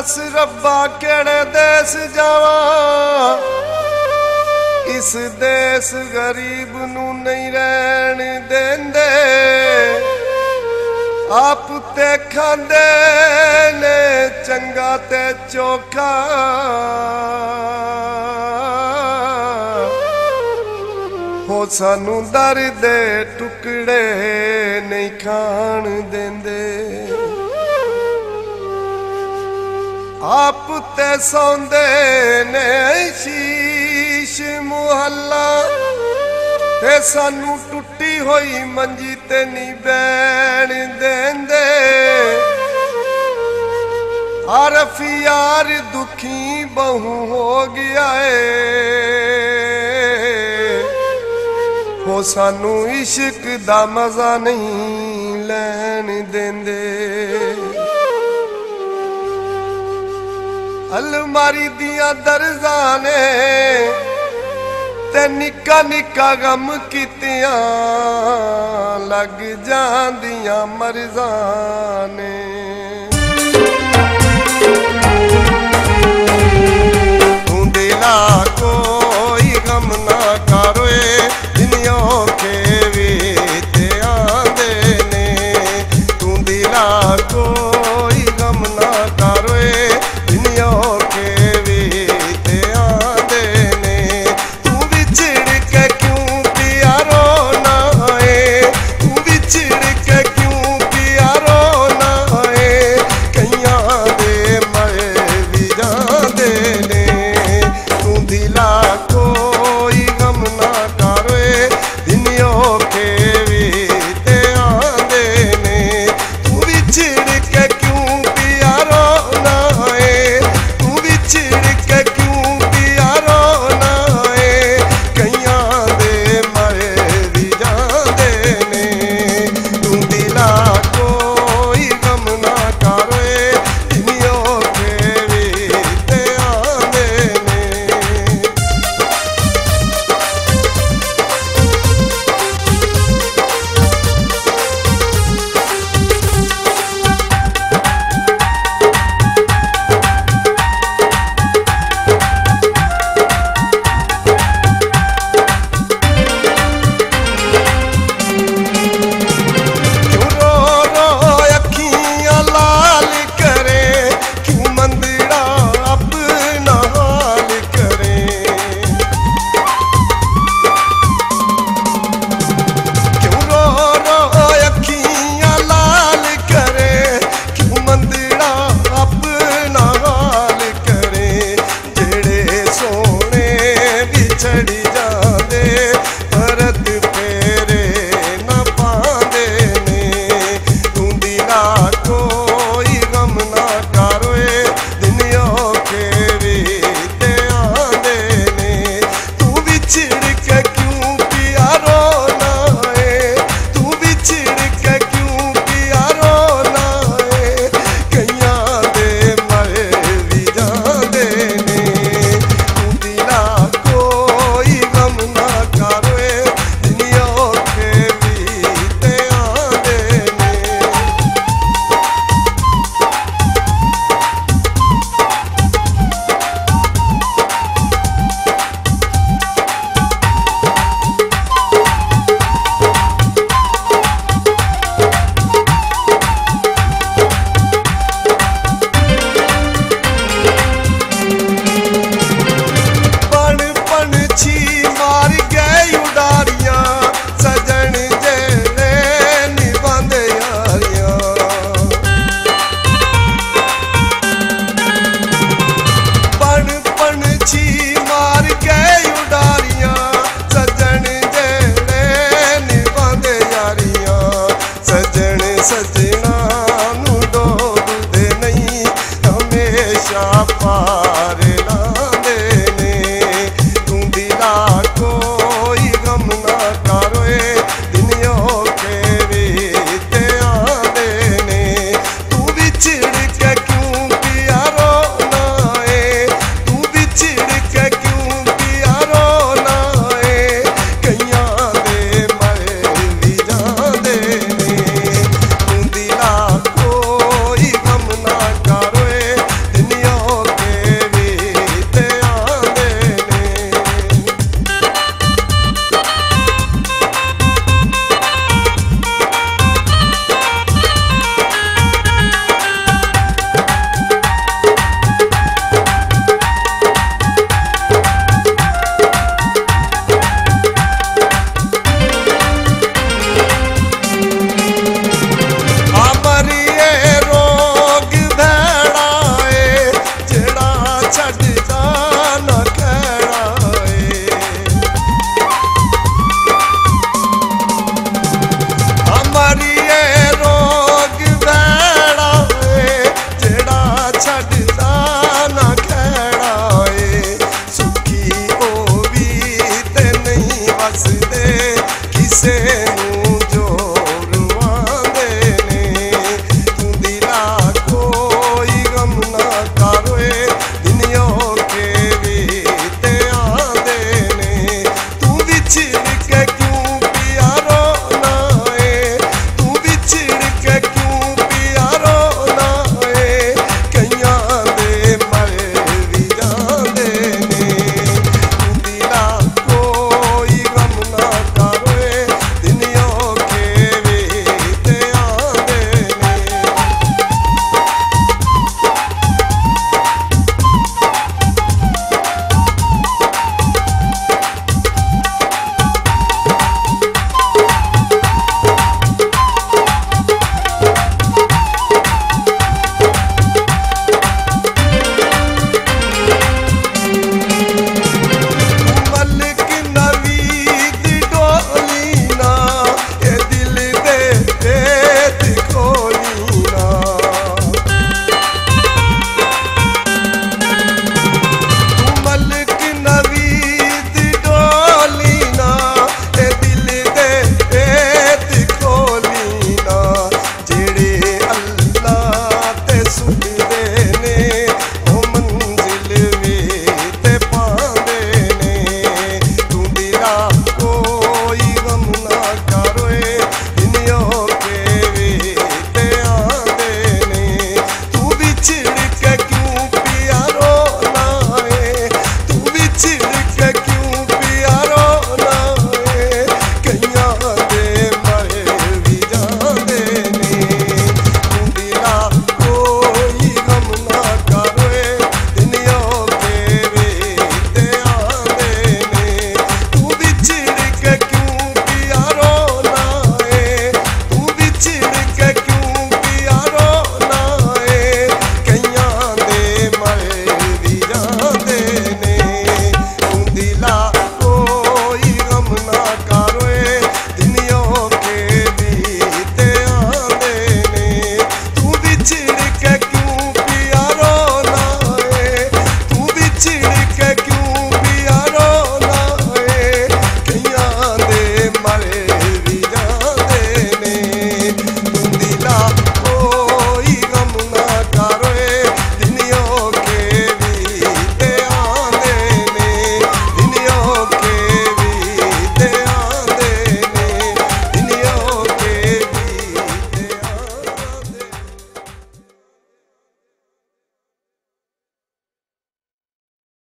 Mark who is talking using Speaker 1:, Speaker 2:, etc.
Speaker 1: दस रब्बा केड़े देश जावा, इस देश गरीब नू नहीं रहन देंदे। आप ते खांदे ने चंगा ते चोखा, हो सानू दर दे टुकड़े नहीं खान देंदे। आप ते सौंदे ने शीश मुहल्ला, ते सानू टुटी होई मंजी ते नहीं बैण देंदे। आरफ यार दुखी बहु हो गया है, हो सानू इश्क दा मजा नहीं लैन देंदे। अलमारी दिया दर्जा ने ते निक्का निक्का गम कीतियां लग जांदियां मर्जा ने। तू दिला कोई गम ना करोए, दुनिया के भी ते आंदे ने। तू दिला कोई गम ना करोए, दुनिया के भी ते आंदे ने। तू बिछड़ के क्यों पिया रोना है, तू बिछड़ के क्यों पिया रोना है। कइयां दे मर भी जांदे ने। तू दिला कोई गम ना करोए, दुनिया के भी ते आंदे ने। तू बिछड़ के क्यों पिया रोना है, तू बिछड़ के क्यों पिया रोना है। कइयां दे मर भी जांदे ने। तू दिला कोई गम ना करोए, दुनिया के भी ते आंदे ने। क्यों रो रो अखियां लाल करे, क्यों मंदिरा अपना हाल करे। क्यों रो रो अखियां लाल करे, क्यों मंदिरा अपना हाल करे। जेड़े सोने बिछड़ी जांदे भरत फेरे न पांदे ने। तू दिला कोई गम ना करोए, दुनिया के भी ते आंदे ने। तू बिछड़ के क्यों पिया रोना है, तू बिछड़ के क्यों पिया रोना है। कइयां दे मर भी जांदे ने। तू दिला कोई गम ना करोए, दुनिया के भी ते आंदे ने। पण पंछी मार गए उडारियां, सजन जेड़े निभांदे यारियां। पण पंछी मार गए उडारियां, सजन जेड़े निभांदे यारियां। सजन सजना नू डोबदे नहीं, हमेशा पार लांदे ने। तू दिला कोई गम ना करोए, दुनिया के भी ते आंदे ने। तू बिछड़ के क्यों पिया रोना है, तू बिछड़ के क्यों पिया रोना है। कइयां दे मर भी जांदे ने। तू देन